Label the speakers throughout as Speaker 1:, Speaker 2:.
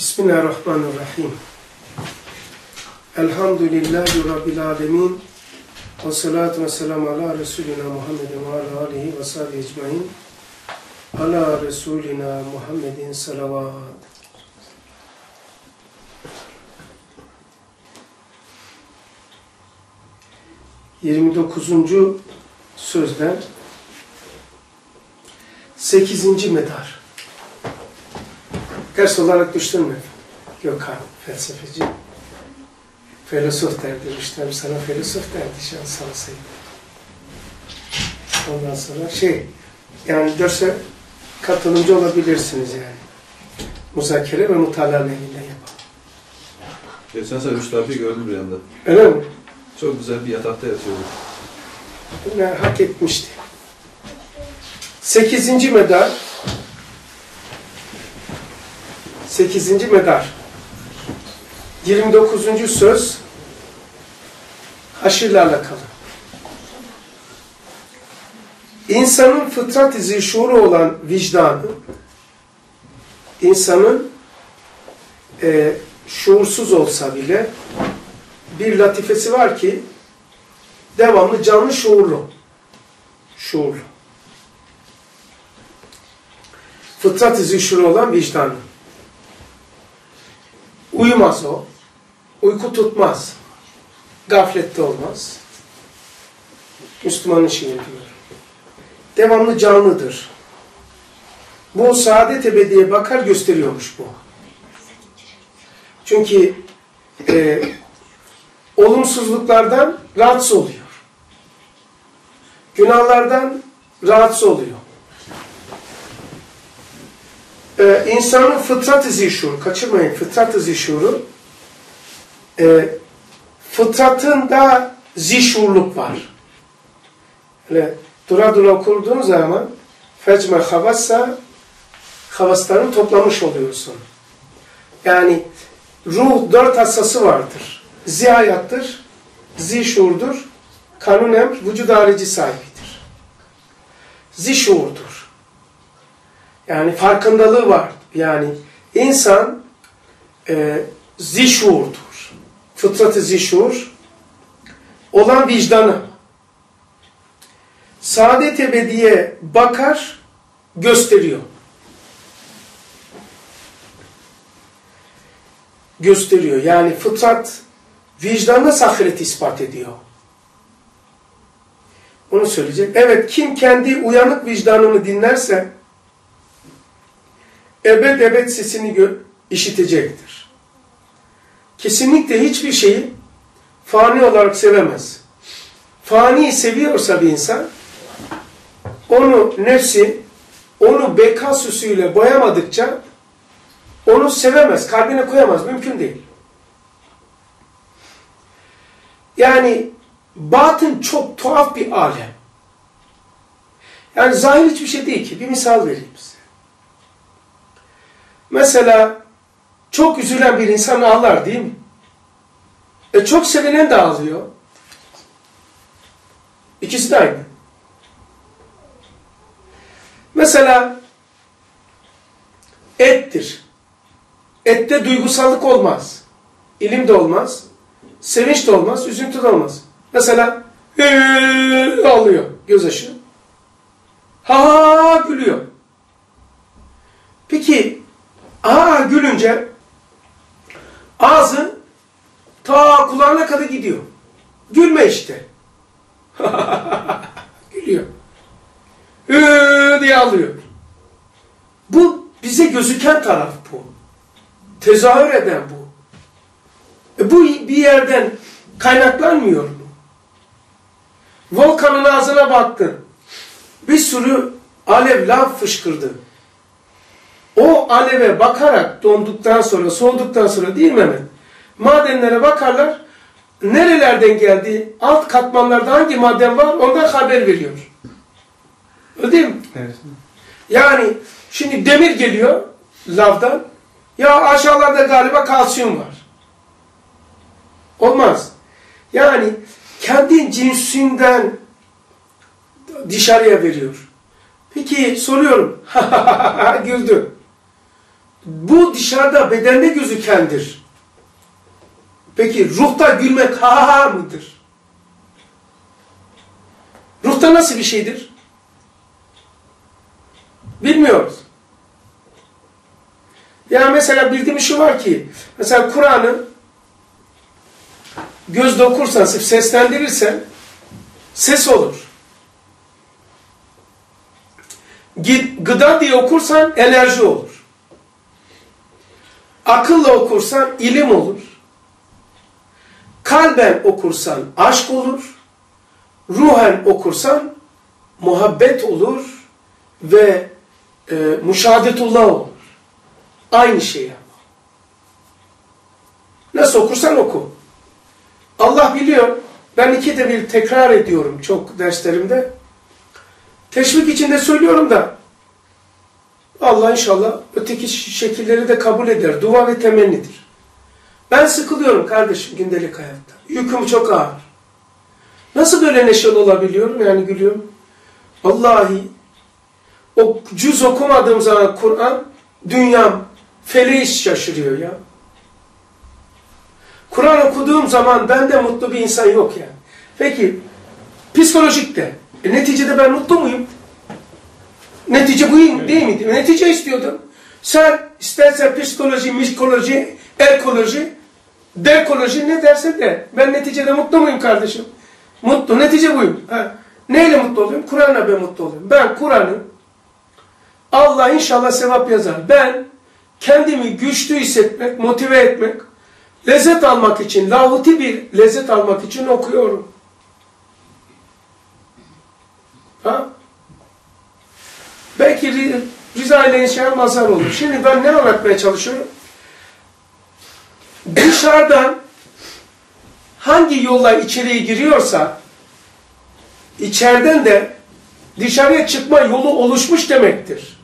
Speaker 1: Bismillahirrahmanirrahim. Elhamdülillahi Rabbil alemin. Ve salatu ve selamu ala Resulina Muhammedin ve ala alihi ve sahibi ecmain. Ala Resulina Muhammedin salavat. ...29. sözden... ...8. medar. Ders olarak düştün mü? Yok abi, felsefeci. Filosof derdi, Rüştem sana filosof derdi şu an sana sayın. Ondan sonra yani derse katılımcı olabilirsiniz yani. Muzakere ve mutala lehine yapalım.
Speaker 2: Geçen sene Rüştü abi gördüm rüyamda.
Speaker 1: Öyle mi?
Speaker 2: Çok güzel bir yatakta yatıyordu.
Speaker 1: Ne hak etmişti. 8. medar. 8. medar. 29. söz haşirle alakalı. İnsanın fıtrat-ı zişuru olan vicdanı, insanın şuursuz olsa bile bir latifesi var ki devamlı canlı şuurlu. Şuurlu. Fıtrat-ı zişuru olan vicdanı. Uyumaz o. Uyku tutmaz. Gaflette olmaz. Müslümanın şeyi diyor. Devamlı canlıdır. Bu saadet ebediye bakar gösteriyormuş bu. Çünkü olumsuzluklardan rahatsız oluyor. Günahlardan rahatsız oluyor. İnsanın fıtrat-ı zişuru, kaçırmayın fıtrat-ı zişuru, fıtratında zişurluk var. Öyle dura dura okuduğun zaman fecme havassa, havaslarını toplamış oluyorsun. Yani ruh 4 hassası vardır. Zihayattır, zişurdur, kanun emr, vücud harici sahibidir. Zişurdur. Yani farkındalığı var. Yani insan zişurdur. Fıtrat-ı zişur olan vicdanı. Saadet ebediye bakar, gösteriyor. Gösteriyor. Yani fıtrat vicdanla ahireti ispat ediyor. Onu söyleyecek. Evet, kim kendi uyanık vicdanını dinlerse ebed sesini işitecektir. Kesinlikle hiçbir şeyi fani olarak sevemez. Faniyi seviyorsa bir insan, onu nefsi, onu beka süsüyle boyamadıkça onu sevemez, kalbine koyamaz, mümkün değil. Yani batın çok tuhaf bir alem. Yani zahir hiçbir şey değil ki. Bir misal vereyim size. Mesela çok üzülen bir insan ağlar değil mi? Çok sevinen de ağlıyor. İkisi de aynı. Mesela ettir. Ette duygusallık olmaz. İlim de olmaz. Sevinç de olmaz. Üzüntü de olmaz. Mesela ağlıyor. Gözyaşı. Ha gülüyor. Peki gülünce ağzı ta kulağına kadar gidiyor. Gülme işte. Gülüyor. Diye ağlıyor. Bu bize gözüken taraf bu. Tezahür eden bu. Bu bir yerden kaynaklanmıyor mu? Volkanın ağzına baktın. Bir sürü alev, lav fışkırdı. O aleve bakarak donduktan sonra, soğuduktan sonra değil mi Mehmet? Madenlere bakarlar, nerelerden geldi, alt katmanlarda hangi maden var ondan haber veriyor. Öyle değil mi?
Speaker 2: Evet.
Speaker 1: Yani şimdi demir geliyor lavdan, ya aşağılarda galiba kalsiyum var. Olmaz. Yani kendi cinsinden dışarıya veriyor. Peki soruyorum. Güldü. Bu dışarıda bedende gözükendir. Peki ruhta gülmek ha ha ha mıdır? Ruhta nasıl bir şeydir? Bilmiyoruz. Yani mesela bildiğimiz şu var ki, mesela Kur'an'ı gözle okursan, seslendirirsen ses olur. Gıda diye okursan enerji olur. Akılla okursan ilim olur. Kalben okursan aşk olur. Ruhen okursan muhabbet olur ve müşahadetullah olur. Aynı şey ama. Nasıl okursan oku. Allah biliyor. Ben ikide bir tekrar ediyorum çok derslerimde. Teşvik içinde söylüyorum da Allah inşallah öteki şekilleri de kabul eder. Dua ve temennidir. Ben sıkılıyorum kardeşim gündelik hayatta. Yüküm çok ağır. Nasıl böyle neşeli olabiliyorum? Yani gülüyorum. Vallahi o cüz okumadığım zaman Kur'an dünyam feleği şaşırıyor ya. Kur'an okuduğum zaman bende mutlu bir insan yok yani. Peki psikolojik de. Neticede ben mutlu muyum? Netice bu değil miydi? Netice istiyordum. Sen istersen psikoloji, mikoloji, ekoloji, dekoloji ne derse de ben neticede mutlu muyum kardeşim? Mutlu. Netice buyum. Ha. Neyle mutlu oluyorum? Kur'an'la ben mutlu oluyorum. Ben Kur'an'ı Allah inşallah sevap yazar. Ben kendimi güçlü hissetmek, motive etmek, lezzet almak için, lahuti bir lezzet almak için okuyorum. Ha? Belki Rıza ile inşallah mazhar olur. Şimdi ben ne anlatmaya çalışıyorum? Dışarıdan hangi yolla içeriye giriyorsa içeriden de dışarıya çıkma yolu oluşmuş demektir.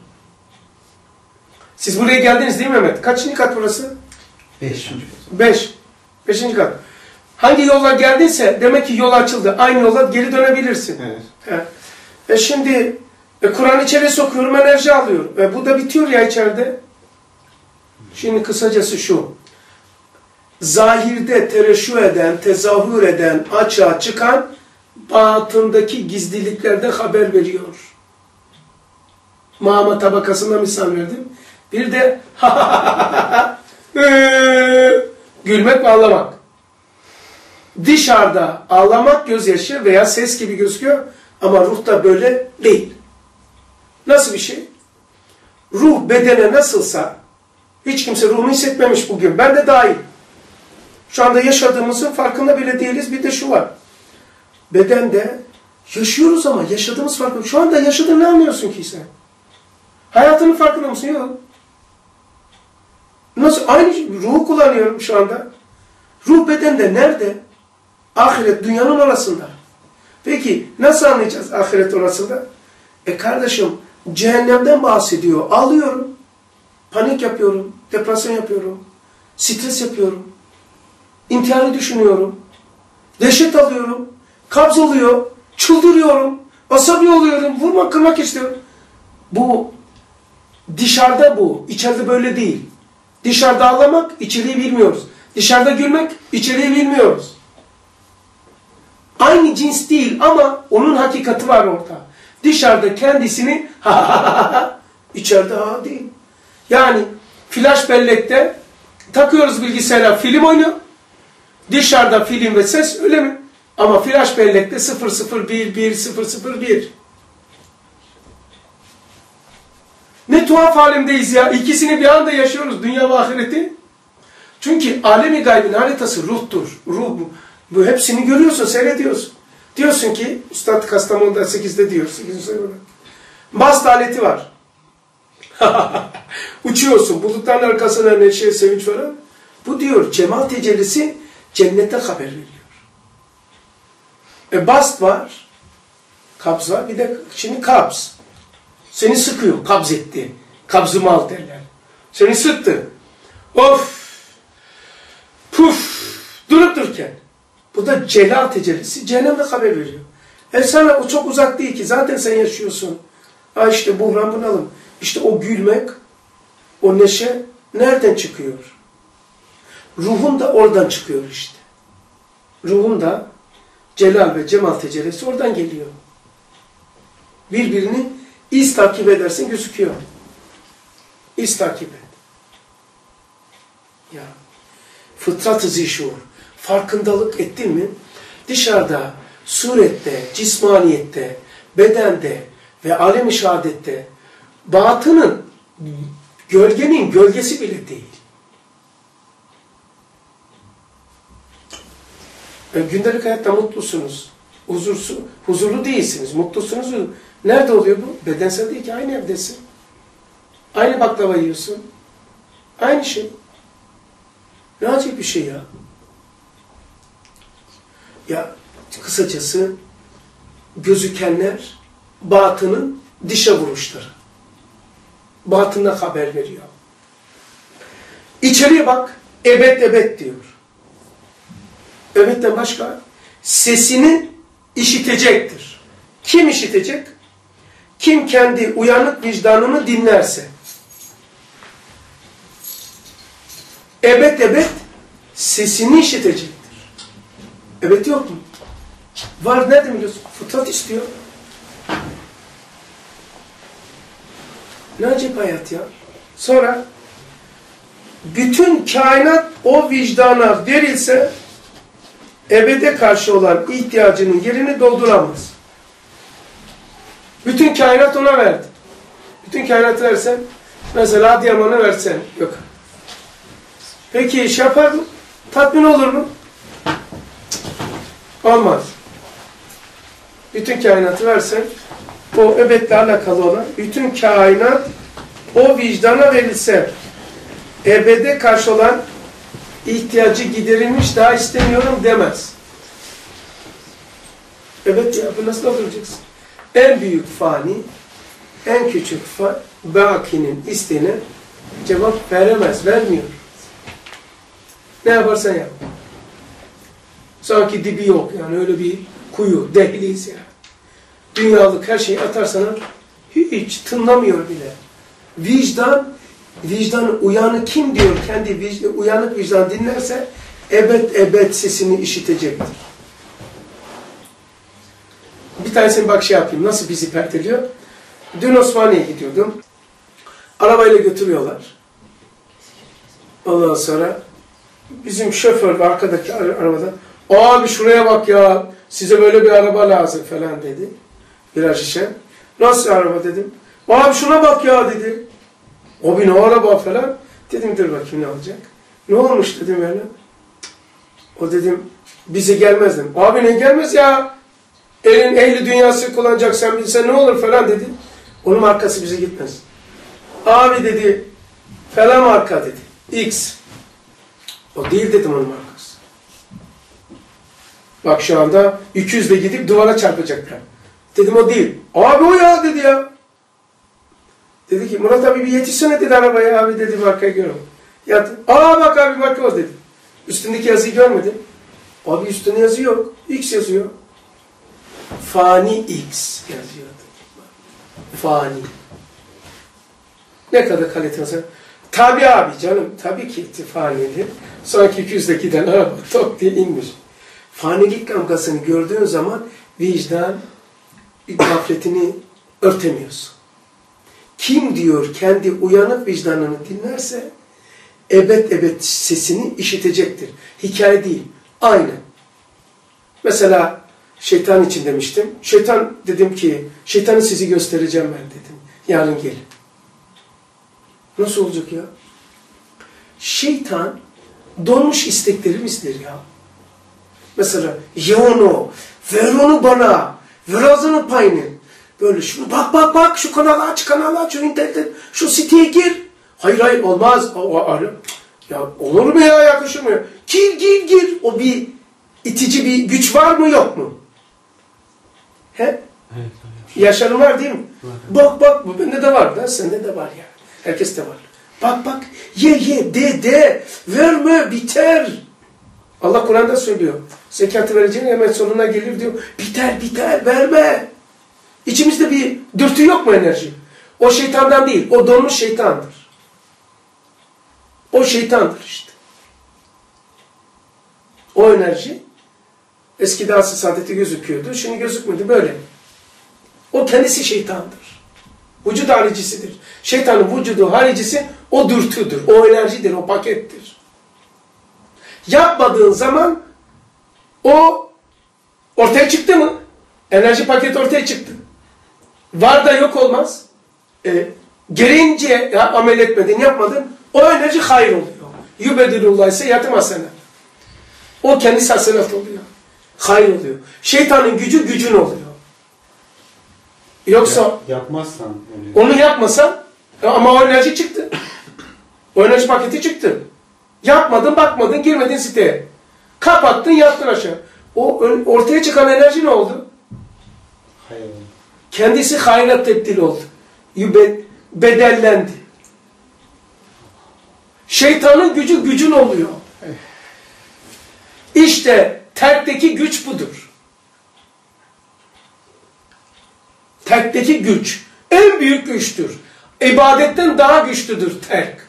Speaker 1: Siz buraya geldiniz değil mi Mehmet? Kaçıncı kat burası?
Speaker 2: 5.
Speaker 1: 5. 5. kat. Hangi yolla geldiyse demek ki yol açıldı. Aynı yola geri dönebilirsin.
Speaker 2: Evet.
Speaker 1: Şimdi Kur'an içeri sokuyorum, enerji alıyorum. Bu da bitiyor ya içeride. Şimdi kısacası şu. Zahirde tereşüh eden, tezahür eden, açığa çıkan batındaki gizliliklerden haber veriyor. Mama tabakasına misal verdim. Bir de gülmek ve ağlamak. Dışarıda ağlamak gözyaşı veya ses gibi gözüküyor ama ruhta böyle değil. Nasıl bir şey? Ruh bedene nasılsa hiç kimse ruhunu hissetmemiş bugün. Ben de dahil. Şu anda yaşadığımızın farkında bile değiliz. Bir de şu var. Bedende yaşıyoruz ama yaşadığımız farkında. Şu anda yaşadığını ne anlıyorsun ki sen? Hayatının farkında mısın? Yok. Nasıl? Aynı ruhu kullanıyorum şu anda. Ruh bedende nerede? Ahiret dünyanın orasında. Peki nasıl anlayacağız ahiret orasında? Kardeşim cehennemden bahsediyor. Ağlıyorum. Panik yapıyorum. Depresyon yapıyorum. Stres yapıyorum. İntiharı düşünüyorum. Dehşet alıyorum. Kabz oluyor. Çıldırıyorum. Asabi oluyorum. Vurmak kırmak istiyorum. Bu dışarıda bu. İçeride böyle değil. Dışarıda ağlamak, içeriği bilmiyoruz. Dışarıda gülmek, içeriği bilmiyoruz. Aynı cins değil ama onun hakikati var orada. Dışarıda kendisini içeride değil. Yani flash bellekte takıyoruz bilgisayara, film oynuyor. Dışarıda film ve ses öyle mi? Ama flash bellekte 0011001. Ne tuhaf alemdeyiz ya. İkisini bir anda yaşıyoruz. Dünya ve ahireti. Çünkü alemi gaybin haritası ruhtur. Ruh bu hepsini görüyorsun, seyrediyorsun. Diyorsun ki, Üstad Kastamonu'da 8'de diyor. 8. sayıda. Bast aleti var. Uçuyorsun. Bulutların arkasına neşe, sevinç falan. Bu diyor, cemal tecellisi cennete haber veriyor. Bast var. Kabz var. Bir de şimdi kabz. Seni sıkıyor. Kabz etti. Kabzımı al derler. Seni sıktı. Of. Puf. Durup dururken. Bu da celal tecellisi. Cehennemde haber veriyor. Sana o çok uzak değil ki. Zaten sen yaşıyorsun. İşte buhran bunalım. İşte o gülmek. O neşe nereden çıkıyor? Ruhun da oradan çıkıyor işte. Ruhun da celal ve cemal tecellisi oradan geliyor. Birbirini iz takip edersin gözüküyor. İz takip et. Ya fıtrat-ı zişur. Farkındalık ettin mi? Dışarıda, surette, cismaniyette, bedende ve alem-i şehadette batının, gölgenin gölgesi bile değil. Gündelik hayatta mutlusunuz. Huzurlu değilsiniz. Mutlusunuz. Nerede oluyor bu? Bedensel değil ki. Aynı evdesin. Aynı baklava yiyorsun. Aynı şey. Ne acayip bir şey ya. Ya kısacası gözükenler batının dışa vuruşları. Batından haber veriyor. İçeriye bak. Ebed ebed diyor. Ebedden başka sesini işitecektir. Kim işitecek? Kim kendi uyanık vicdanını dinlerse. Ebed ebed sesini işitecektir. Ebed yok mu? Var, nerede biliyorsun? Fıtrat istiyor. Ne acayip hayat ya. Sonra bütün kainat o vicdana verilse ebede karşı olan ihtiyacının yerini dolduramaz. Bütün kainat ona verdi. Bütün kainatı versen, mesela Adıyaman'ı versen, yok. Peki iş yapar mı? Tatmin olur mu? Olmaz. Bütün kainatı versen, o ebedle alakalı olan bütün kainat o vicdana verilse, ebede karşı olan ihtiyacı giderilmiş, daha istemiyorum demez. Evet ya, bu nasıl oturacaksın? En büyük fani, en küçük bakinin isteğine cevap veremez, vermiyor. Ne yaparsan yap. Sanki dibi yok, yani öyle bir kuyu, dehliz ya. Dünyalık her şeyi atar sana, hiç tınlamıyor bile. Vicdan uyanık kim diyor, kendi uyanık vicdan dinlerse ebed ebed sesini işitecektir. Bir tanesini bak şey yapayım, nasıl bizi perteliyor. Dün Osmaniye'ye gidiyordum. Arabayla götürüyorlar. Ondan sonra bizim şoför arkadaki arabada, abi şuraya bak ya, size böyle bir araba lazım falan dedi. Biraz işe. Nasıl araba dedim. Abi şuna bak ya dedi. Abi ne araba falan. Dedim dur bakayım ne olacak. Ne olmuş dedim öyle. O dedim bize gelmez dedim. Abi ne gelmez ya. Ehli dünyası kullanacak, sen bilsen ne olur falan dedi. Onun markası bize gitmez. Abi dedi falan marka dedi. X. O değil dedim onun markası. Bak şu anda 200'le gidip duvara çarpacaklar. Dedim o değil. Abi o ya dedi ya. Dedi ki Murat abi bir yetişsene dedi arabaya, abi dedi markayı görüyorum. Bak abi marka o dedi. Üstündeki yazıyı görmedin. Abi üstünde yazı yok. X yazıyor. Fani X yazıyordu. Fani. Ne kadar kaliteli. Tabii abi canım. Tabii ki fanidir. Sonraki 200'de giden araba tok diye inmiş. Fanilik damgasını gördüğün zaman vicdan gafletini örtemiyorsun. Kim diyor kendi uyanık vicdanını dinlerse ebed ebed sesini işitecektir. Hikaye değil. Aynı. Mesela şeytan için demiştim. Şeytan dedim ki şeytanı sizi göstereceğim ben dedim. Yarın gelin. Nasıl olacak ya? Şeytan donmuş isteklerimizdir ya. Mesela ye onu, ver onu bana, ver ağzını payını. Böyle şunu bak şu kanalı aç, şu internet, şu siteye gir. Hayır olmaz. Ya olur mu ya, yakışır mı? Gir. O bir itici bir güç var mı yok mu? He? Evet. Yaşarım var değil mi? Var. Bak bu bende de var da sende de var ya. Herkes de var. Bak ye de verme biter. Allah Kur'an'da söylüyor. Zekatı vereceğin hemen sonuna gelir diyor. Biter verme. İçimizde bir dürtü yok mu enerji? O şeytandan değil. O donmuş şeytandır. O şeytandır işte. O enerji eskiden asıl saadeti gözüküyordu. Şimdi gözükmedi böyle. O kendisi şeytandır. Vücud haricisidir. Şeytanın vücudu haricisi o dürtüdür. O enerjidir. O pakettir. Yapmadığın zaman o ortaya çıktı mı? Enerji paketi ortaya çıktı. Var da yok olmaz. Gereğince amel etmedin, yapmadın. O enerji hayır oluyor. Yübedilullah ise yatım hasenat. O kendisi hasenat oluyor. Hayır oluyor. Şeytanın gücü gücün oluyor. Yoksa
Speaker 3: yapmazsan oluyor.
Speaker 1: Onu yapmasan ama o enerji çıktı. O enerji paketi çıktı. Yapmadın, bakmadın, girmedin siteye. Kapattın, yattın aşağı. O ortaya çıkan enerji ne oldu?
Speaker 3: Hayır.
Speaker 1: Kendisi hayra tebdil oldu. Bedellendi. Şeytanın gücü gücün oluyor. İşte terkteki güç budur. Terkteki güç en büyük güçtür. İbadetten daha güçlüdür terk.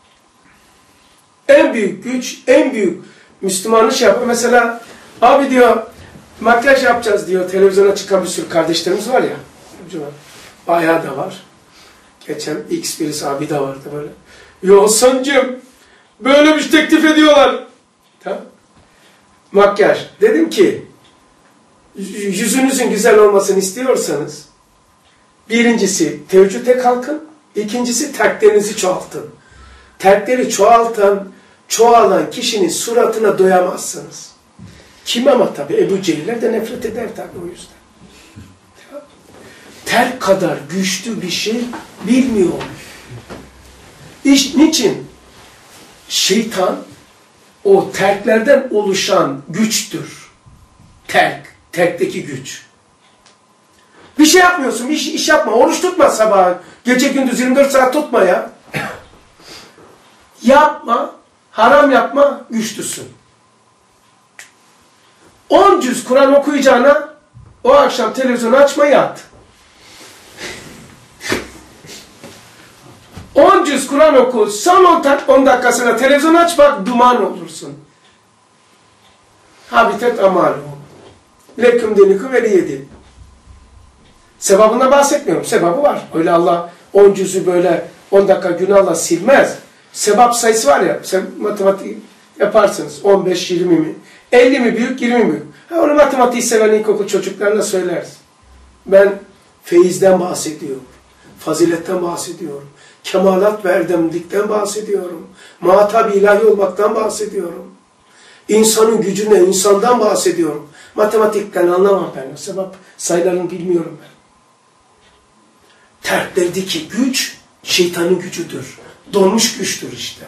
Speaker 1: En büyük güç, en büyük Müslümanın şey yapıyor. Mesela abi diyor makyaj yapacağız diyor. Televizyona çıkan bir sürü kardeşlerimiz var ya. Bayağı da var. Geçen X birisi abi de vardı böyle. Ya Hasan'cığım böyle bir teklif ediyorlar. Tamam. Makyaj. Dedim ki yüzünüzün güzel olmasını istiyorsanız birincisi teheccüde kalkın. İkincisi terklerinizi çoğaltın. Terkleri çoğalan kişinin suratına doyamazsınız. Kim ama tabi Ebu Cehiller de nefret eder tabi o yüzden. Terk kadar güçlü bir şey bilmiyor. Niçin? Şeytan o terklerden oluşan güçtür. Terkteki güç. Bir şey yapmıyorsun, bir iş yapma, oruç tutma sabah, gece gündüz 24 saat tutma ya. Yapma, haram yapma, güçlüsün. 10 cüz Kur'an okuyacağına o akşam televizyonu açma yat. 10 cüz Kur'an oku, son 10 dakikasına televizyon aç bak duman olursun. Habitat amalu. Leküm denikum veliyedi. Sevabına bahsetmiyorum. Sevabı var. Öyle Allah 10 cüzü böyle 10 dakika günahla silmez. Sevap sayısı var ya, matematik yaparsınız. 15, 20 mi? 50 mi büyük, 20 mi büyük? Onu matematiği seven ilkokul çocuklarına söyleriz. Ben feyizden bahsediyorum. Faziletten bahsediyorum. Kemalat ve erdemlikten bahsediyorum. Muhatap ilahi olmaktan bahsediyorum. İnsanın gücüne, insandan bahsediyorum. Matematikten anlamam ben. Sebep sayılarını bilmiyorum ben. Terklerdeki güç şeytanın gücüdür. Donmuş güçtür işte.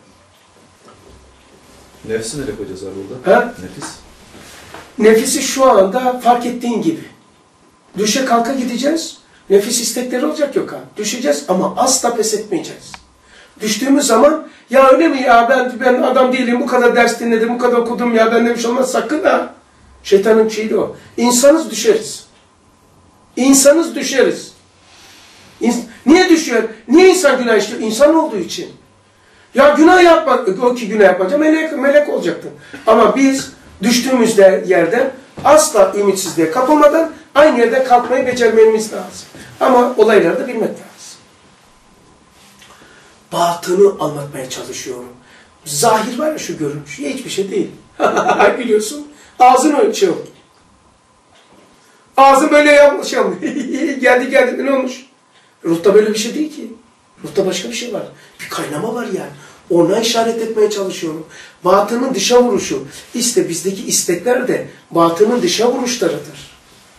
Speaker 2: Nefsi nereye koyacağız abi burada?
Speaker 1: He?
Speaker 2: Nefis.
Speaker 1: Nefisi şu anda fark ettiğin gibi. Düşe kalka gideceğiz. Nefis istekleri olacak yok ha. Düşeceğiz ama asla pes etmeyeceğiz. Düştüğümüz zaman ya öyle mi ya ben adam değilim, bu kadar ders dinledim, bu kadar okudum ya ben demiş olmaz sakın ha. Şeytanın şeyi o. İnsanız düşeriz. İnsanız düşeriz. Niye düşüyor? Niye insan günah işliyor? İnsan olduğu için. Ya günah yapma, o ki günah yapmayınca melek olacaktın. Ama biz düştüğümüz yerden asla ümitsizliğe kapılmadan aynı yerde kalkmayı becermemiz lazım. Ama olayları da bilmek lazım. Batını anlatmaya çalışıyorum. Zahir var ya şu görünüş, hiçbir şey değil. Biliyorsun, ağzın ölçüyor. Ağzın böyle yapmış. geldi ne olmuş? Ruhta böyle bir şey değil ki. Ruhta başka bir şey var. Bir kaynama var yani. Ona işaret etmeye çalışıyorum. Batının dışa vuruşu. İşte bizdeki istekler de batının dışa vuruşlarıdır.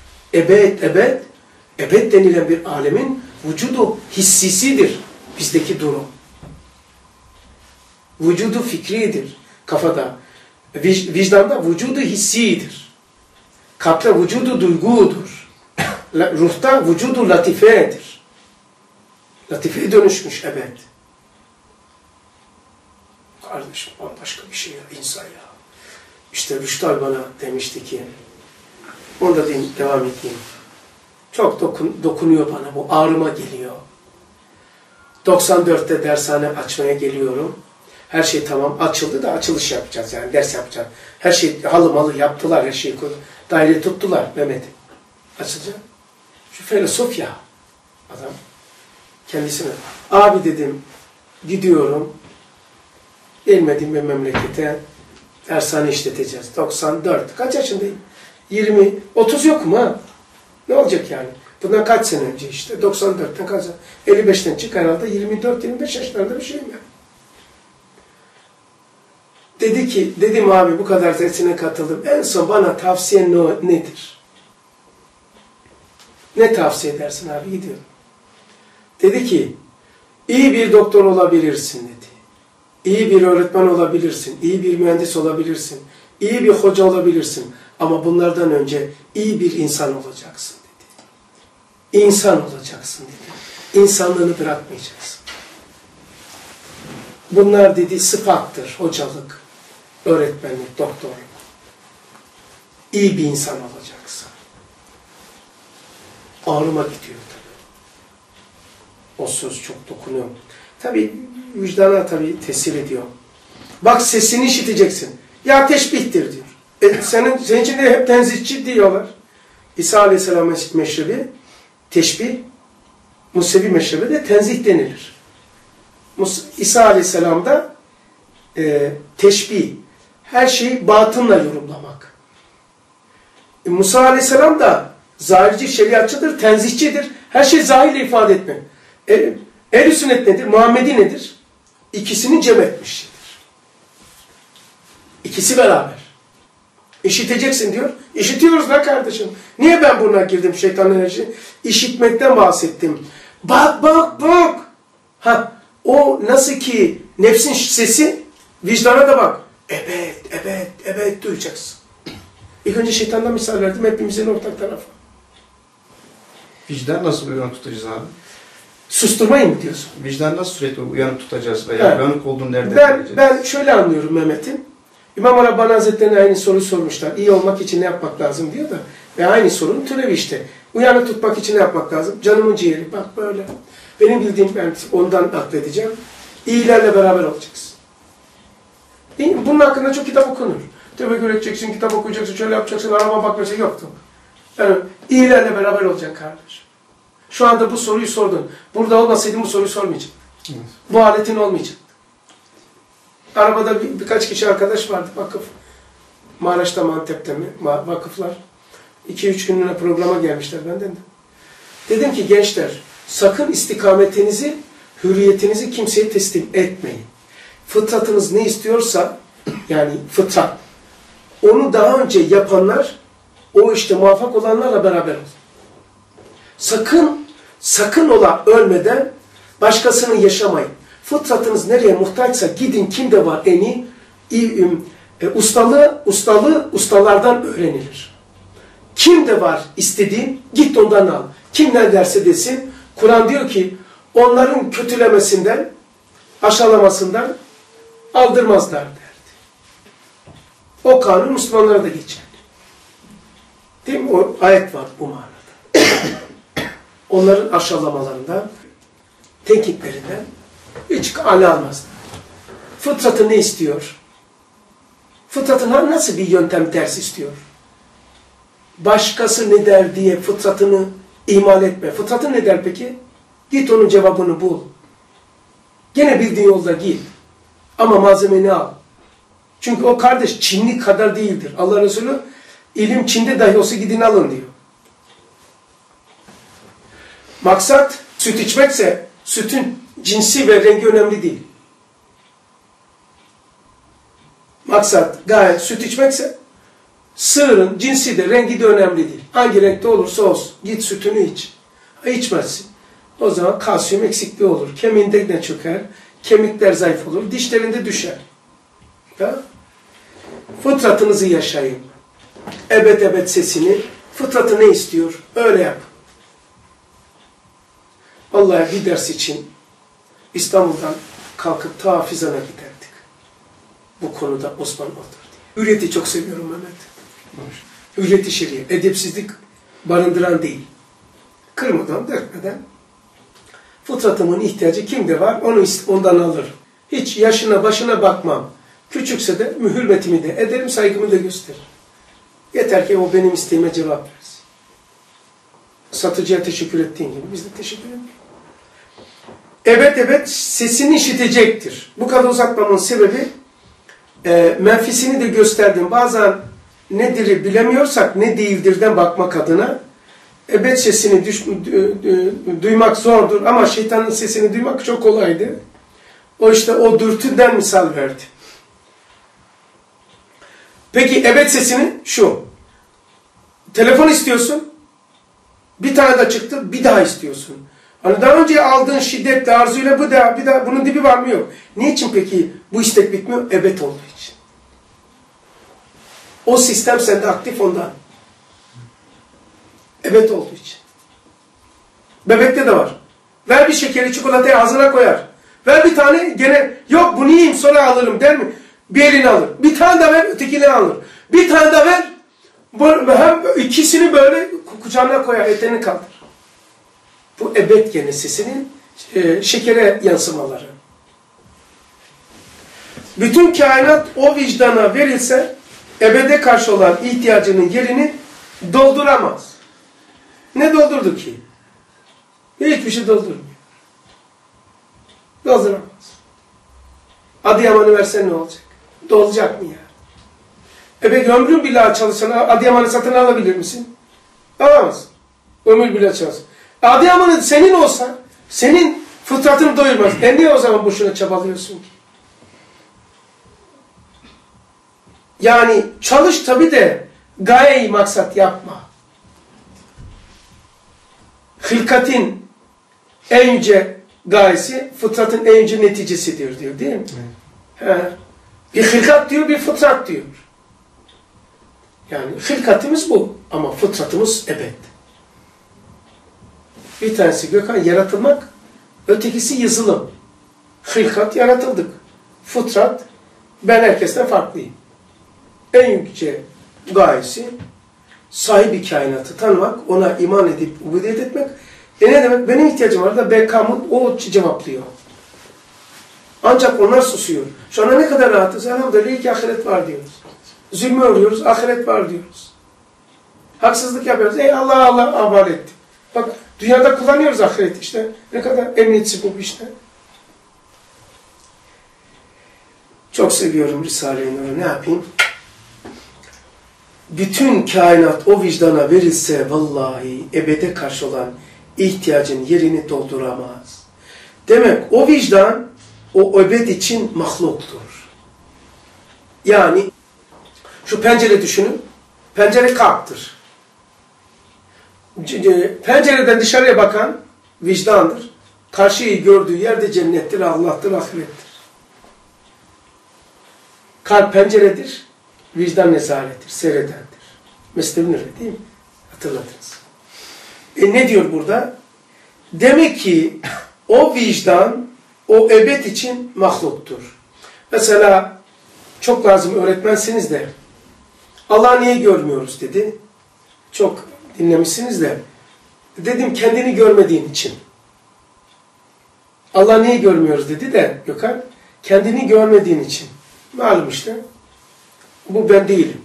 Speaker 1: Ebed denilen bir alemin vücudu hissisidir bizdeki durum. Vücudu fikridir kafada. Vicdanda vücudu hissidir. Kalpte vücudu duygudur. Ruhta vücudu latifedir. Latifeye dönüşmüş ebed. Kardeşim bambaşka bir şey ya, insan ya. İşte Rüştar bana demişti ki, onu da devam edeyim. Çok dokunuyor bana, bu ağrıma geliyor. 94'te dershane açmaya geliyorum. Her şey tamam açıldı da açılış yapacağız yani ders yapacağız. Her şey halı malı yaptılar her şeyi daire tuttular Mehmet'i. Açılacak. Şu filozof ya adam kendisine. Abi dedim gidiyorum gelmediğim bir memlekete dershane işleteceğiz. 94. Kaç yaşındayım? 20, 30 yok mu ha? Ne olacak yani? Bundan kaç sene önce işte? 94'ten kaç? 55'ten çık herhalde 24-25 yaşlarında bir şeyim yani. Dedi ki, dedim abi bu kadar dersine katıldım. En son bana tavsiyen nedir? Ne tavsiye edersin abi? Gidiyorum. Dedi ki, iyi bir doktor olabilirsin dedi. İyi bir öğretmen olabilirsin. İyi bir mühendis olabilirsin. İyi bir hoca olabilirsin. Ama bunlardan önce iyi bir insan olacaksın dedi. İnsan olacaksın dedi. İnsanlığını bırakmayacaksın. Bunlar dedi sıfattır. Hocalık, öğretmenlik, doktorluk. İyi bir insan olacaksın. Ağrıma gidiyor tabii. O söz çok dokunuyor. Tabii vicdana tabii tesir ediyor. Bak sesini işiteceksin. Ya teşbihtir diyor. Senin için de hep tenzihçi diyorlar. İsa Aleyhisselam meşrebi teşbih, Musevi meşrebi de tenzih denilir. İsa Aleyhisselam'da teşbih, her şeyi batınla yorumlamak. Musa Aleyhisselam da zahirci, şeriatçıdır, tenzihçidir. Her şey zahirle ifade etmek. Ehl-i sünnet nedir? Muhammedi nedir? İkisini cem etmiştir. İkisi beraber. İşiteceksin diyor. İşitiyoruz lan kardeşim. Niye ben buna girdim şeytan enerji? İşitmekten bahsettim. Bak bak bak. Ha, o nasıl ki nefsin sesi vicdana da bak. Evet, evet, evet duyacaksın. İlk önce şeytandan misal verdim. Hepimizin ortak tarafı.
Speaker 3: Vicdan nasıl uyanık tutacağız abi?
Speaker 1: Susturmayın mı diyorsun?
Speaker 3: Vicdan nasıl sürekli uyanık tutacağız veya
Speaker 1: evet.
Speaker 3: Uyanık olduğunu nereden bileceğiz?
Speaker 1: Ben şöyle anlıyorum Mehmet'im. İmam Rabbani Hazretleri'ne aynı soruyu sormuşlar. İyi olmak için ne yapmak lazım diyor da. Ve aynı sorunun türevi işte. Uyanık tutmak için ne yapmak lazım? Canımın ciğeri. Bak böyle. Benim bildiğim ben ondan nakledeceğim. İyilerle beraber olacaksın. Bunun hakkında çok kitap okunur. Tefekkür edeceksin, kitap okuyacaksın, şöyle yapacaksın, arama bakmasın yoktu. Yani iyilerle beraber olacaksın kardeş. Şu anda bu soruyu sordun. Burada olmasaydın bu soruyu sormayacaktın. Evet. Bu aletin olmayacak. Arabada birkaç kişi arkadaş vardı, vakıf. Maraş'ta mı, Antep'te mi, vakıflar. 2-3 günlüğüne programa gelmişler benden de. Dedim ki gençler, sakın istikametinizi, hürriyetinizi kimseye teslim etmeyin. Fıtratınız ne istiyorsa, yani fıtrat, onu daha önce yapanlar, o işte muvaffak olanlarla beraber olun. Sakın ola ölmeden başkasını yaşamayın. Fıtratınız nereye muhtaçsa gidin, kimde var eni, ustalığı ustalardan öğrenilir. Kimde var istediğin, git ondan al. Kim ne derse desin, Kur'an diyor ki, onların kötülemesinden, aşağılamasından aldırmazlar derdi. O kanun Müslümanlara da geçerli. Değil mi? O ayet var bu manada. Onların aşağılamalarından, tenkitlerinden hiç hale almazlar. Fıtratı ne istiyor? Fıtratına nasıl bir yöntem ters istiyor? Başkası ne der diye fıtratını ihmal etme. Fıtratın ne der peki? Git onun cevabını bul. Gene bildiğin yolda git. Ama malzemeni al. Çünkü o kardeş Çinli kadar değildir. Allah Resulü ilim Çin'de dahi olsa gidin alın diyor. Maksat süt içmekse sütün cinsi ve rengi önemli değil. Maksat gayet süt içmekse sığırın cinsi de rengi de önemli değil. Hangi renkte olursa olsun git sütünü iç. İçmezsin. O zaman kalsiyum eksikliği olur. Kemiğinde ne çöker, kemikler zayıf olur, dişlerinde düşer. Ya? Fıtratınızı yaşayın. Ebed sesini, fıtratı ne istiyor? Öyle yap. Vallahi bir ders için İstanbul'dan kalkıp ta Fizan'a giderdik. Bu konuda Osman odur diye. Hürriyeti çok seviyorum Mehmet. Hürriyet-i şeriye, edepsizlik barındıran değil. Kırmadan, dökmeden fıtratımın ihtiyacı kimde var onu ondan alır. Hiç yaşına başına bakmam. Küçükse de hürmetimi de ederim, saygımı da gösteririm. Yeter ki o benim isteğime cevap versin. Satıcıya teşekkür ettiğin gibi biz de teşekkür edelim. Evet sesini işitecektir. Bu kadar uzatmamın sebebi menfisini de gösterdim. Bazen nedir'i bilemiyorsak ne değildir'den bakmak adına evet sesini duymak zordur ama şeytanın sesini duymak çok kolaydı. O işte o dürtüden misal verdi. Peki evet sesini şu. Telefon istiyorsun. Bir tane de çıktı. Bir daha istiyorsun. Hani daha önce aldığın şiddetle, arzuyla bir daha bunun dibi var mı yok. Niçin peki bu istek bitmiyor? Evet olduğu için. O sistem sende aktif ondan. Evet olduğu için. Bebekte de var. Ver bir şekeri çikolatayı ağzına koyar. Ver bir tane gene yok bunu yiyeyim sonra alırım der mi? Bir elini alır. Bir tane de ver ötekini alır. Bir tane de ver hem ikisini böyle kucağına koyar eteğini kaldır. Bu ebed gene sesinin şekere yansımaları. Bütün kainat o vicdana verilse ebede karşı olan ihtiyacının yerini dolduramaz. Ne doldurdu ki? Hiçbir şey doldurmuyor. Dolduramaz. Adıyaman'ı versen ne olacak? Dolacak mı ya? Peki ömrün bile çalışan Adıyaman'ı satın alabilir misin? Alamaz. Ömür bile çalışan. Adıyaman'ı senin olsa, senin fıtratını doyurmaz. Niye o zaman boşuna çabalıyorsun ki? Yani çalış tabii de gaye-i maksat yapma. Hılkatin en yüce gayesi, fıtratın en yüce neticesidir diyor değil mi? Evet. Bir hılkat diyor, bir fıtrat diyor. Yani hılkatimiz bu ama fıtratımız ebed. Bir tanesi Gökhan yaratılmak, ötekisi yazılım. Hılkat yaratıldık. Fıtrat, ben herkesten farklıyım. En yüce gayesi sahibi kainatı tanımak, ona iman edip ubudiyet etmek. Ne demek? Benim ihtiyacım var da bekamın o cevaplıyor. Ancak onlar susuyor. Şu anda ne kadar rahatız? Elhamdülillah iyi ki ahiret var diyoruz. Zulmü örüyoruz, ahiret var diyoruz. Haksızlık yapıyoruz. Allah havale etti. Bak dünyada kullanıyoruz ahiret işte. Ne kadar emniyetsiz bu işte. Çok seviyorum Risale-i Nur'u. Ne yapayım? Bütün kainat o vicdana verilse vallahi ebede karşı olan ihtiyacın yerini dolduramaz. Demek o vicdan o ebed için mahluktur. Yani şu pencere düşünün. Pencere kalptır. Pencereden dışarıya bakan vicdandır. Karşıyı gördüğü yerde cennettir, Allah'tır, ahirettir. Kalp penceredir. Vicdan nezarettir, seyredendir. Mesnevi'nin öyle değil mi? Hatırladınız. Ne diyor burada? Demek ki o vicdan, o ebed için mahluktur. Mesela çok lazım öğretmensiniz de Allah'ı niye görmüyoruz dedi. Çok dinlemişsiniz de dedim kendini görmediğin için. Allah'ı niye görmüyoruz dedi de Gökhan kendini görmediğin için. Malum işte. Bu ben değilim.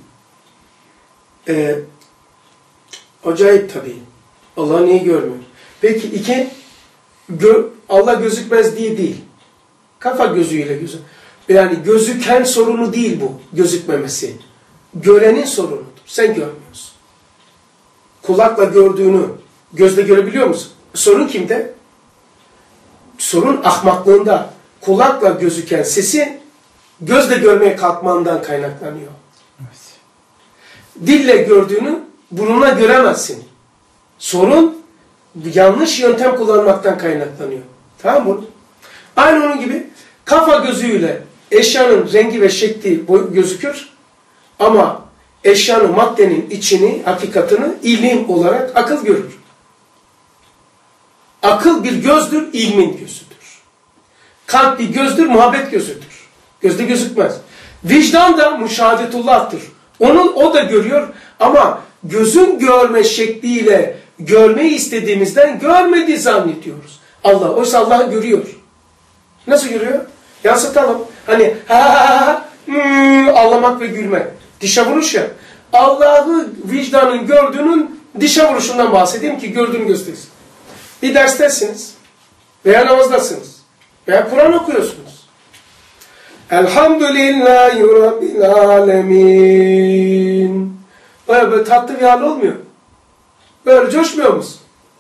Speaker 1: Acayip tabii. Allah'ı niye görmüyor? Peki iki, Allah gözükmez diye değil. Kafa gözüyle gözük. Yani gözüken sorunu değil bu. Gözükmemesi. Görenin sorunudur. Sen görmüyorsun. Kulakla gördüğünü gözle görebiliyor musun? Sorun kimde? Sorun ahmaklığında. Kulakla gözüken sesi gözle görmeye kalkmandan kaynaklanıyor. Evet. Dille gördüğünü burunla göremezsin. Sorun yanlış yöntem kullanmaktan kaynaklanıyor. Tamam mı? Aynı onun gibi kafa gözüyle eşyanın rengi ve şekli gözükür ama eşyanın maddenin içini, hakikatını ilim olarak akıl görür. Akıl bir gözdür, ilmin gözüdür. Kalp bir gözdür, muhabbet gözüdür. Gözde gözükmez. Vicdan da müşahedetullah'tır. O da görüyor ama gözün görme şekliyle görmeyi istediğimizden görmediği zannediyoruz. Oysa Allah görüyor. Nasıl görüyor? Yansıtalım. Hani ağlamak ve gülmek. Dişe vuruş ya. Allah'ı vicdanın gördüğünün dişe vuruşundan bahsedeyim ki gördüğünü göstersin. Bir derstesiniz veya namazdasınız veya Kur'an okuyorsunuz. Elhamdülillahi Rabbil Alemin. Böyle tatlı bir hal olmuyor. Böyle coşmuyor musun?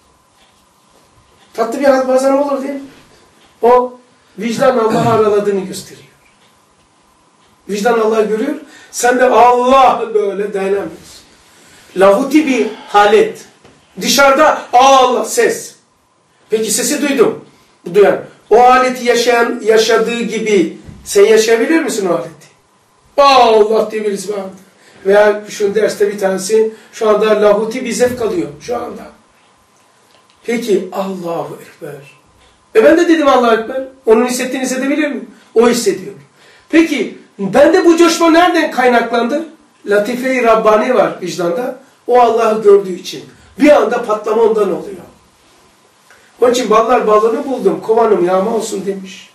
Speaker 1: Tatlı bir hal bazen olur değil mi? O vicdan Allah'ı araladığını gösteriyor. Vicdan Allah'ı görüyor. Sen de Allah böyle dayanamıyorsun. Lahuti bir halet. Dışarıda Allah ses. Peki sesi duydum. Duyan. O aleti yaşadığı gibi sen yaşayabilir misin o aleti? Allah diye birisi vardı. Veya şu derste bir tanesi şu anda lahuti bir zevk alıyor. Şu anda. Peki Allahu Ekber. Ben de dedim Allahu Ekber. Onun hissettiğini hissedebilir miyim? O hissediyor. Peki bende bu coşma nereden kaynaklandı? Latife-i Rabbani var vicdanda. O Allah'ı gördüğü için. Bir anda patlama ondan oluyor. Onun için ballar balını buldum. Kovanım yağma olsun demiş.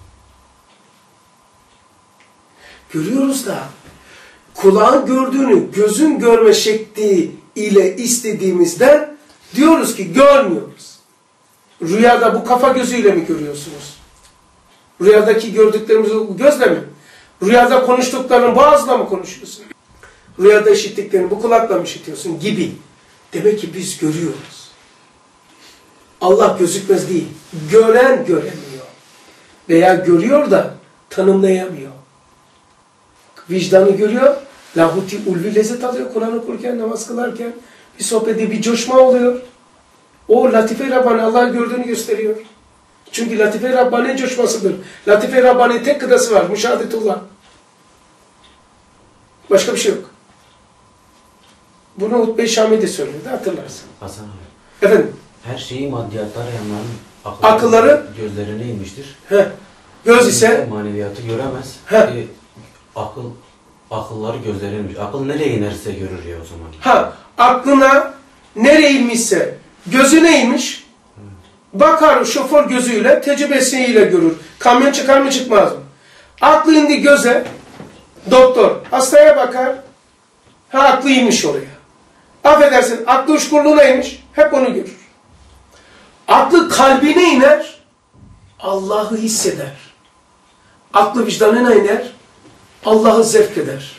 Speaker 1: Görüyoruz da kulağın gördüğünü gözün görme şekli ile istediğimizden diyoruz ki görmüyoruz. Rüyada bu kafa gözüyle mi görüyorsunuz? Rüyadaki gördüklerimizi gözle mi? Rüyada konuştuklarının boğazla mı konuşuyorsun? Rüyada işittiklerini bu kulakla mı işitiyorsun gibi. Demek ki biz görüyoruz. Allah gözükmez değil. Gören göremiyor. Veya görüyor da tanımlayamıyor. Vicdanı görüyor. Lahuti ulvi lezzet alıyor. Kur'an okurken, namaz kılarken. Bir sohbette bir coşma oluyor. O Latife-i Rabbani Allah'ı gördüğünü gösteriyor. Çünkü Latife-i Rabbani coşmasıdır. Latife-i Rabbani tek kıdası var. Müşahadetullah. Başka bir şey yok. Bunu Hutbe-i Şami söylüyordu. Hatırlarsın.
Speaker 4: Hasan abi.
Speaker 1: Efendim?
Speaker 4: Her şeyi maddiyatlar yanların
Speaker 1: Akılları
Speaker 4: gözlerine inmiştir.
Speaker 1: Göz ise
Speaker 4: maneviyatı göremez. Akılları gözlerine inmiş. Akıl nereye inerse görür ya o zaman.
Speaker 1: Aklına nereye inmişse gözüne inmiş. Bakar şoför gözüyle, tecrübesiyle görür. Kamyon çıkar mı çıkmaz mı? Aklı indi göze. Doktor hastaya bakar. Aklı inmiş oraya. Affedersin, aklı uçkurluğuna inmiş. Hep onu görür. Aklı kalbine iner. Allah'ı hisseder. Aklı vicdanına iner. Allah'ı zevk eder.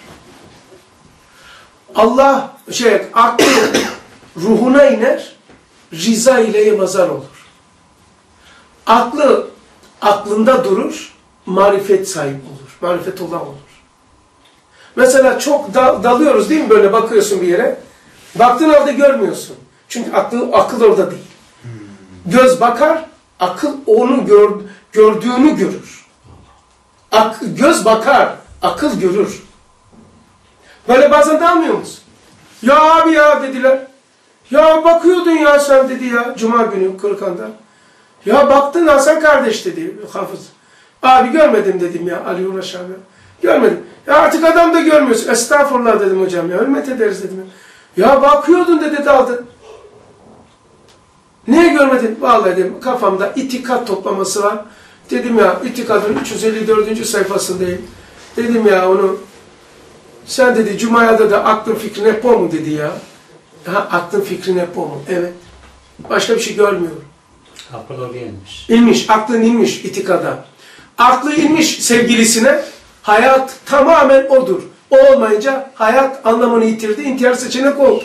Speaker 1: Aklı ruhuna iner. Rıza ile mazar olur. Aklı aklında durur. Marifet sahibi olur. Marifetullah olur. Mesela çok dalıyoruz değil mi? Böyle bakıyorsun bir yere. Baktığın halde görmüyorsun. Çünkü akıl orada değil. Göz bakar, akıl onu gördüğünü görür. Göz bakar, akıl görür. Böyle bazen dalmıyor musun? Ya abi ya dediler. Ya bakıyordun ya sen dedi ya. Cuma günü Kırıkan'da. Ya baktın Hasan kardeş dedi hafız. Abi görmedim dedim ya Ali Ulaş abi. Görmedim. Ya artık adam da görmüyorsun. Estağfurullah dedim hocam ya. Hürmet ederiz dedim. Ya bakıyordun dedi daldın. Niye görmedin? Vallahi dedim kafamda itikat toplaması var. Dedim ya itikadın 354. sayfasındayım. Dedim ya onu sen dedi Cuma'ya da aklın fikrin hep o mu dedi ya. Aklın fikrin hep o mu? Evet. Başka bir şey görmüyorum.
Speaker 5: Akıl oraya inmiş.
Speaker 1: İnmiş. Aklın inmiş itikada. Aklı inmiş sevgilisine. Hayat tamamen odur. O olmayınca hayat anlamını yitirdi. İntihar seçenek oldu.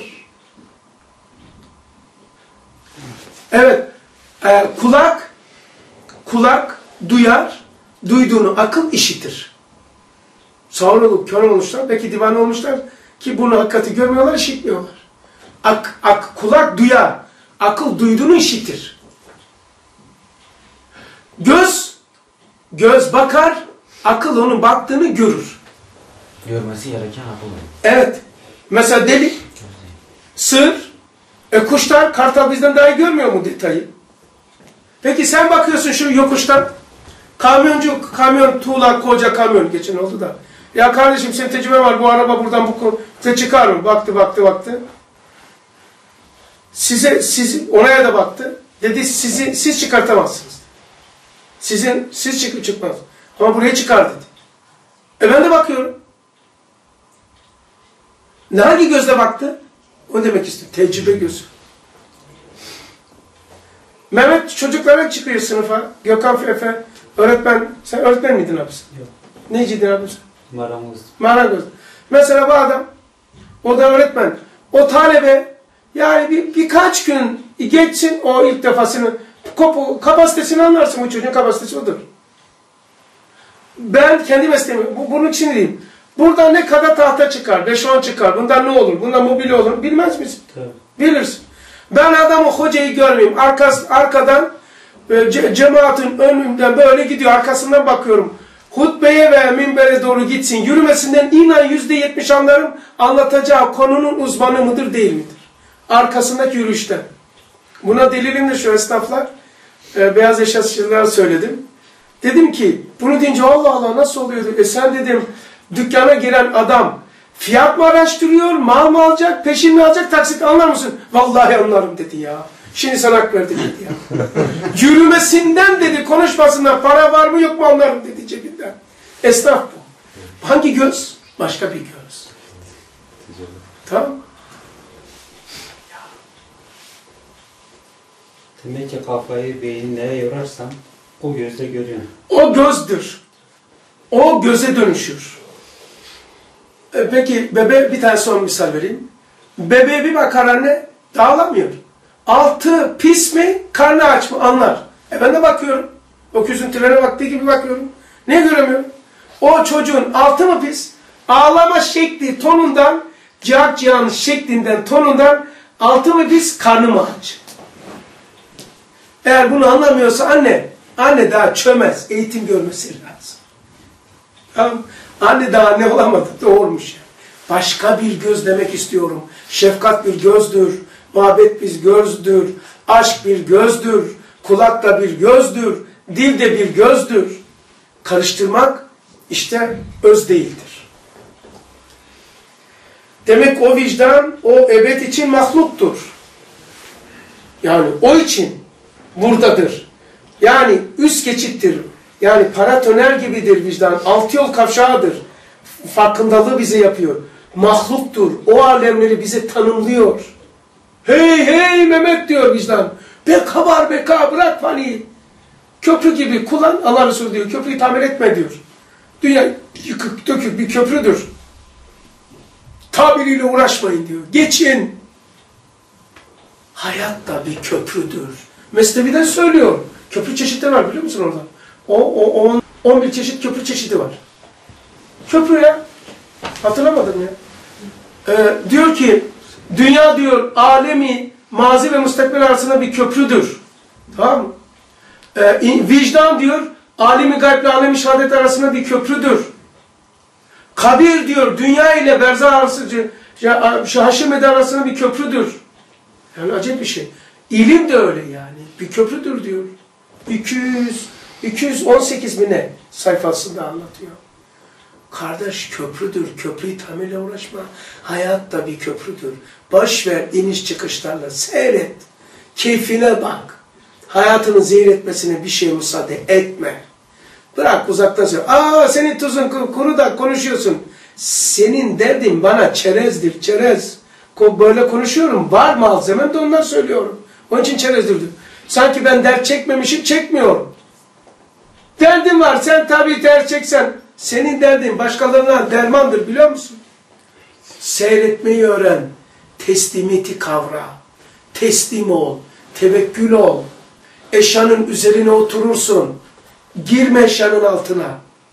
Speaker 1: Evet. Kulak duyar. Duyduğunu akıl işitir. Sağır olup kör olmuşlar. Belki divan olmuşlar ki bunu hakikati görmüyorlar, işitmiyorlar. Kulak duyar. Akıl duyduğunu işitir. Göz bakar. Akıl onun baktığını görür.
Speaker 4: Görmesi gereken akıl.
Speaker 1: Evet. Mesela delik, sığır, kuşlar, kartal bizden daha iyi görmüyor mu detayı? Peki sen bakıyorsun şu yokuştan, kamyon, tuğla, koca kamyon geçen oldu da. Ya kardeşim senin tecrübe var, bu araba buradan bu çıkar mı? Baktı. Oraya da baktı. Dedi siz çıkartamazsınız. Siz çıkmaz. Ama buraya çıkar dedi. Ben de bakıyorum. Hangi gözle baktı? O demek istiyor. Tecrübe gözü. Mehmet çocuklara çıkıyor sınıfa. Gökhan Efe, öğretmen. Sen öğretmen miydin abi?
Speaker 5: Yok.
Speaker 1: Neciydin abi sen?
Speaker 5: Marangoz.
Speaker 1: Marangoz. Mesela bu adam, o da öğretmen. O talebe yani birkaç gün geçsin o ilk defasını, kapasitesini anlarsın, bu çocuğun kapasitesi odur. Ben kendi mesleğimi, bunun için diyeyim. Buradan ne kadar tahta çıkar, 5-10 çıkar, bundan ne olur, bundan mobilya olur, bilmez misin?
Speaker 5: Tabii.
Speaker 1: Bilirsin. Ben adamı, hocayı görmeyeyim. Arkadan cemaatin önünden böyle gidiyor, arkasından bakıyorum. Hutbeye ve minbere doğru gitsin. Yürümesinden inan %70 anlarım, anlatacağı konunun uzmanı mıdır değil midir? Arkasındaki yürüyüşten. Buna delilim de şu esnaflar, beyaz eşyacılara söyledim. Dedim ki, bunu deyince Allah Allah nasıl oluyor? Sen dedim, dükkana giren adam fiyat mı araştırıyor, mal mı alacak, peşin mi alacak, taksit anlar mısın? Vallahi anlarım dedi ya. Şimdi sana hak verdi dedi ya. Yürümesinden dedi, konuşmasından para var mı yok mu anlarım dedi cebinden. Esnaf bu. Hangi göz? Başka bir göz. Tamam.
Speaker 5: Demek ki kafayı, beyni neye yorarsan o gözle görüyorsun.
Speaker 1: O gözdür. O göze dönüşür. Peki bebe, bir tane son misal vereyim. Bebeğe bir bakar anne, dağılamıyor. Altı pis mi, karnı aç mı anlar. Ben de bakıyorum. Öküzün trene baktığı gibi bakıyorum. Ne göremiyorum? O çocuğun altı mı pis? Ağlama şekli tonundan, cihan şeklinden, tonundan altı mı pis, karnı mı aç? Eğer bunu anlamıyorsa anne daha çömez. Eğitim görmesi lazım. Tamam. Anne daha ne olamadı, doğurmuş. Başka bir göz demek istiyorum. Şefkat bir gözdür. Muhabbet bir gözdür. Aşk bir gözdür. Kulak da bir gözdür. Dil de bir gözdür. Karıştırmak işte öz değildir. Demek o vicdan, o ebed için mahluktur. Yani o için buradadır. Yani üst geçittir. Yani paratoner gibidir vicdan. Alt yol kavşağıdır. Farkındalığı bize yapıyor. Mahluktur. O alemleri bize tanımlıyor. Hey hey Mehmet diyor vicdan. Beka var beka, bırak paniği. Köprü gibi kullan, Allah Resulü diyor. Köprüyü tamir etme diyor. Dünya yıkık dökük bir köprüdür. Tabiriyle uğraşmayın diyor. Geçin. Hayat da bir köprüdür. Mesnevi'den söylüyor. Köprü çeşitleri var biliyor musun orada? 11 çeşit köprü çeşidi var. Köprü ya. Hatırlamadım ya. Diyor ki, dünya diyor alemi, mazi ve müstakbel arasında bir köprüdür. Tamam mı? Vicdan diyor, alemi gayb ile alemi şehadet arasında bir köprüdür. Kabir diyor, dünya ile berzah arasında, haşr medar arasında bir köprüdür. Yani acayip bir şey. İlim de öyle yani. Bir köprüdür diyor. 218 mi ne sayfasında anlatıyor. Kardeş köprüdür. Köprüyü tamirle uğraşma. Hayat da bir köprüdür. Boş ver iniş çıkışlarla. Seyret. Keyfine bak. Hayatını zehir etmesine bir şey müsaade etme. Bırak uzaktan söyle. Senin tuzun kuru da konuşuyorsun. Senin derdin bana çerezdir. Çerez. Böyle konuşuyorum. Var malzemem de ondan söylüyorum. Onun için çerezdir diyor. Sanki ben dert çekmemişim, çekmiyorum. Derdin var. Sen tabii dert çeksen. Senin derdin başkalarına dermandır biliyor musun? Seyretmeyi öğren. Teslimiyeti kavra. Teslim ol. Tevekkül ol. Eşyanın üzerine oturursun. Girme eşyanın altına.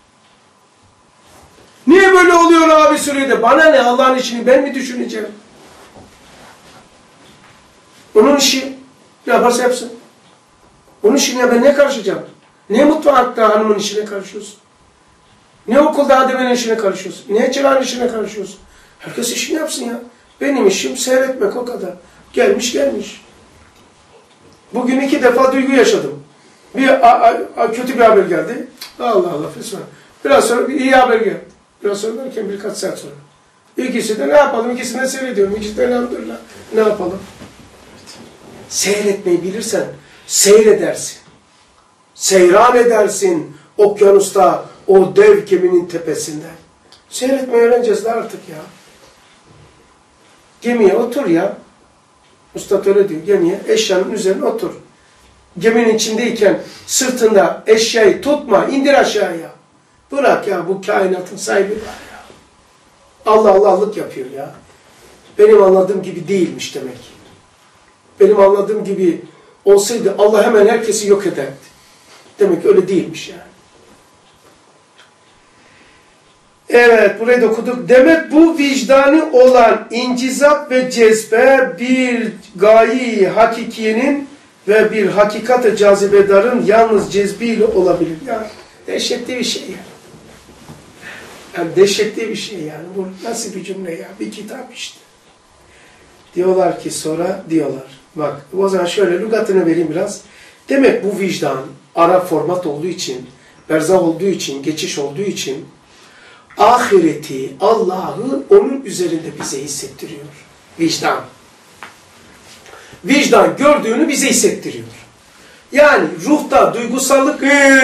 Speaker 1: Niye böyle oluyor abi sürede? Bana ne Allah'ın işini ben mi düşüneceğim? Onun işi ne yaparsa yapsın. Onun işine ben ne karışacağım? Niye mutfakta hanımın işine karışıyorsun? Niye okulda ademenin işine karışıyorsun? Niye çırağın işine karışıyorsun? Herkes işini yapsın ya. Benim işim seyretmek o kadar. Gelmiş gelmiş. Bugün 2 defa duygu yaşadım. Kötü bir haber geldi. Allah Allah fesbih. Biraz sonra bir iyi haber geldi. Biraz sonra derken birkaç saat sonra. İkisi de ne yapalım? İkisini de seyrediyorum. İkisi de elhamdülillah. Ne yapalım? Seyretmeyi bilirsen seyredersin. Seyran edersin okyanusta, O dev geminin tepesinden. Seyretmeyi öğreneceğiz de artık ya. Gemiye otur ya. Üstad öyle diyor. Gemiye, eşyanın üzerine otur. Geminin içindeyken sırtında eşyayı tutma, indir aşağıya. Bırak ya, bu kainatın sahibi var ya. Allah Allah'lık yapıyor ya. Benim anladığım gibi değilmiş demek. Benim anladığım gibi olsaydı Allah hemen herkesi yok ederdi. Demek ki öyle değilmiş yani. Evet, burayı da okuduk. Demek bu vicdani olan incizap ve cezbe bir gayi hakikiyenin ve bir hakikat-ı cazibedarın yalnız cezbiyle olabilir. Yani dehşetli bir şey yani. Yani dehşetli bir şey yani. Bu nasıl bir cümle ya? Bir kitap işte. Diyorlar ki sonra diyorlar. Bak o zaman şöyle lügatını vereyim biraz. Demek bu vicdan Arap format olduğu için, berzah olduğu için, geçiş olduğu için ahireti, Allah'ı onun üzerinde bize hissettiriyor. Vicdan. Vicdan gördüğünü bize hissettiriyor. Yani ruhta duygusallık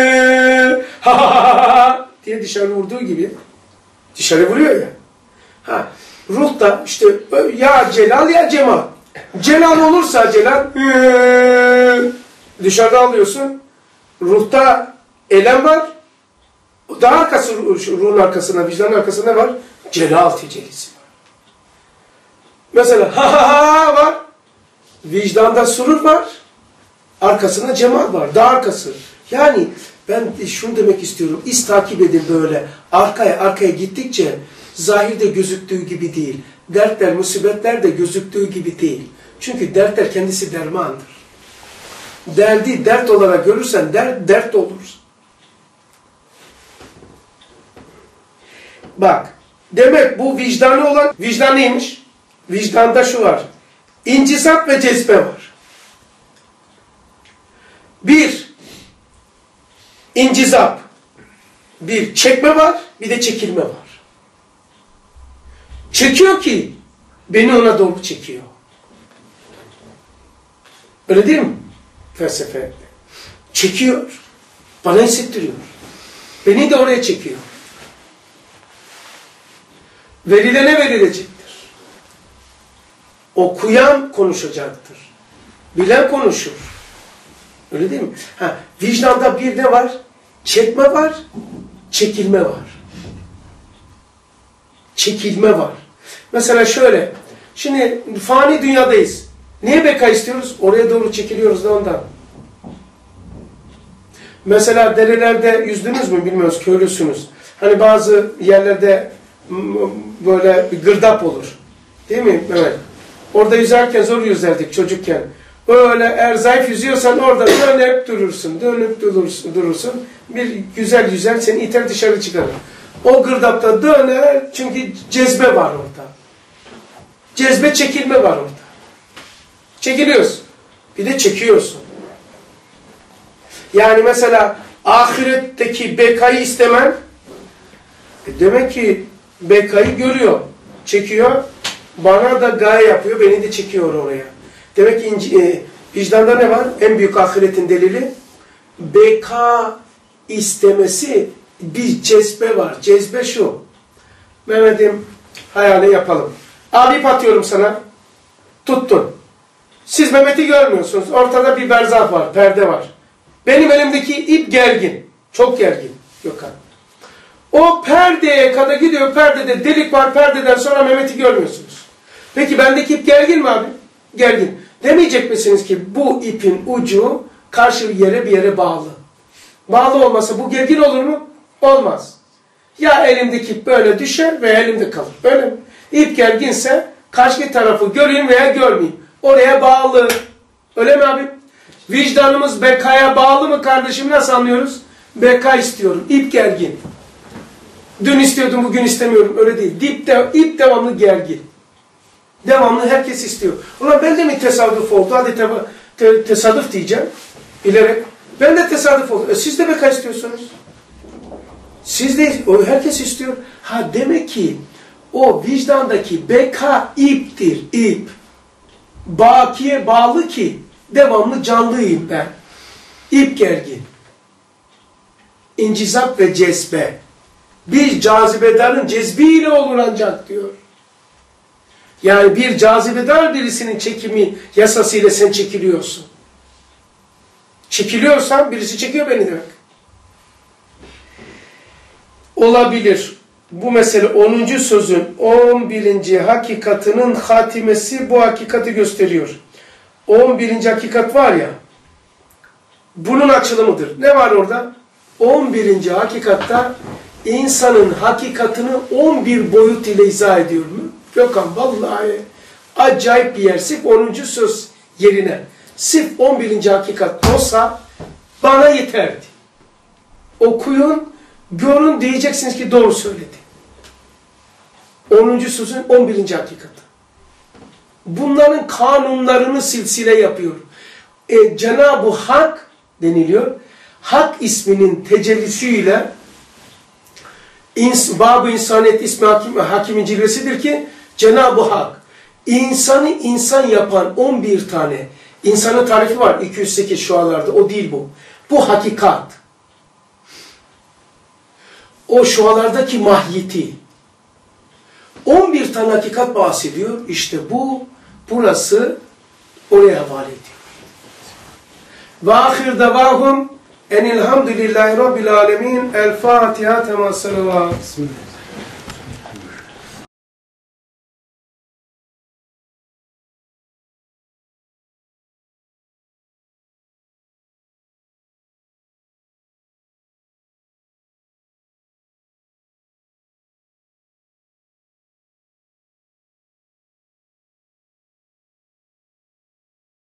Speaker 1: diye dışarı vurduğu gibi dışarı vuruyor ya. Ha, ruhta işte ya Celal ya Cemal. Celal olursa Celal dışarıda alıyorsun. Ruhta elem var. Daha arkası, ruhun arkasında, vicdanın arkasında ne var? Celal tecellisi var. Mesela ha var. Vicdanda surur var. Arkasında cemal var. Daha arkası. Yani ben şunu demek istiyorum. İz takip edin böyle. Arkaya gittikçe zahirde gözüktüğü gibi değil. Dertler, musibetler de gözüktüğü gibi değil. Çünkü dertler kendisi dermandır. Derdi dert olarak görürsen dert olur. Bak, demek bu vicdanı olan, vicdan neymiş? Vicdanda şu var. İncizap ve cezbe var. Bir, incizap. Bir, çekme var, bir de çekilme var. Çekiyor ki, beni ona doğru çekiyor. Öyle değil mi? Felsefe. Çekiyor, bana hissettiriyor. Beni de oraya çekiyor. Verilene verilecektir. Okuyan konuşacaktır. Bilen konuşur. Öyle değil mi? Ha, vicdanda bir ne var? Çekme var, çekilme var. Çekilme var. Mesela şöyle, şimdi fani dünyadayız. Niye beka istiyoruz? Oraya doğru çekiliyoruz da ondan. Mesela derelerde yüzdünüz mü bilmiyoruz, köylüsünüz. Hani bazı yerlerde böyle bir gırdap olur. Değil mi? Evet. Orada yüzerken zor yüzerdik çocukken. Böyle eğer zayıf yüzüyorsan orada dönüp durursun. Dönüp durursun. Bir güzel yüzer seni iter dışarı çıkarır. O gırdapta döner çünkü cezbe var orada. Cezbe çekilme var orada. Çekiliyorsun. Bir de çekiyorsun. Yani mesela ahiretteki bekayı istemen demek ki bekayı görüyor. Çekiyor. Bana da gaye yapıyor. Beni de çekiyor oraya. Demek ki vicdanda ne var? En büyük ahiretin delili. Beka istemesi bir cezbe var. Cezbe şu. Mehmet'im hayali yapalım. Abi ip atıyorum sana. Tuttun. Siz Mehmet'i görmüyorsunuz. Ortada bir berzah var. Perde var. Benim elimdeki ip gergin. Çok gergin. Gökhan. O perdeye kadar gidiyor. Perdede delik var. Perdeden sonra Mehmet'i görmüyorsunuz. Peki bendeki ip gergin mi abi? Gergin. Demeyecek misiniz ki bu ipin ucu karşı bir yere bağlı. Bağlı olmasa bu gergin olur mu? Olmaz. Ya elimdeki ip böyle düşer veya elimde kalır. Öyle mi? İp gerginse karşı tarafı göreyim veya görmeyeyim. Oraya bağlı. Öyle mi abi? Vicdanımız bekaya bağlı mı kardeşim? Nasıl anlıyoruz? Beka istiyorum. İp gergin. Dün istiyordum, bugün istemiyorum. Öyle değil. İp devamlı gergin. Devamlı herkes istiyor. Ulan ben de mi tesadüf oldu? Hadi tesadüf diyeceğim. Bilerek. Ben de tesadüf oldu. Siz de beka istiyorsunuz. Siz de, herkes istiyor. Ha demek ki o vicdandaki beka iptir. İp. Bakiye bağlı ki devamlı canlıyım ben. İp gergin. İncizap ve cezbe. Bir cazibedarın cezbiyle olur ancak diyor. Yani bir cazibedar birisinin çekimi yasasıyla sen çekiliyorsun. Çekiliyorsan birisi çekiyor beni demek. Olabilir. Bu mesele 10. sözün 11. hakikatının hatimesi bu hakikati gösteriyor. 11. hakikat var ya, bunun açılımıdır. Ne var orada? 11. hakikatta insanın hakikatını 11 boyut ile izah ediyor mu? Gökhan vallahi acayip bir yer. Sırf 10. söz yerine sırf 11. hakikat olsa bana yeterdi. Okuyun, görün, diyeceksiniz ki doğru söyledi. 10. sözün 11. hakikati. Bunların kanunlarını silsile yapıyor. Cenab-ı Hak deniliyor. Hak isminin tecellisiyle Bab-ı İnsaniyet ismi hakimin cilvesidir ki Cenab-ı Hak insanı insan yapan 11 tane insanın tarifi var 208 şualarda, o değil bu. Bu hakikat. O şualardaki mahiyeti. 11 tane hakikat bahsediyor. İşte burası oraya havale ediyor. Ve ahir davahum enilhamdülillahi rabbil alemin. El Fatiha tema salavat.
Speaker 3: Bismillah.